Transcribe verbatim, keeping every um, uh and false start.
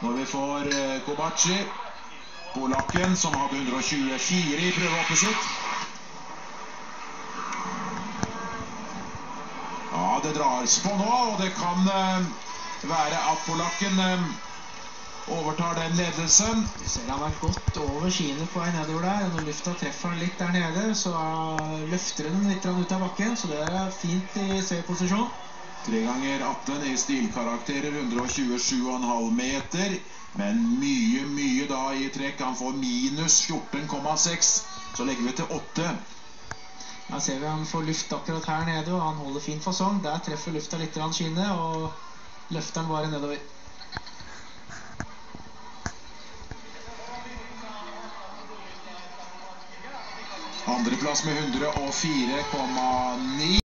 Når vi får Kobachi, polakken, som hadde hundre og tjuefire i prøvehoppet sitt. Ja, det dras på nå, og det kan være at polakken overtar den ledelsen. Du ser han har gått over skiene på vei nedover der. Når lufta treffer han litt der nede, så løfter den litt ut av bakken, så det er fint i C-posisjon. tre ganger atten i stilkarakterer, hundre og tjuesju komma fem meter, men mye, mye da i trekk. Han får minus fjorten komma seks, så legger vi til åtte. Her ser vi han får luft akkurat her nede, og han holder fin fasong. Der treffer lufta litt grann skinnet, og løfter den bare nedover. Andreplass med hundre og fire komma ni.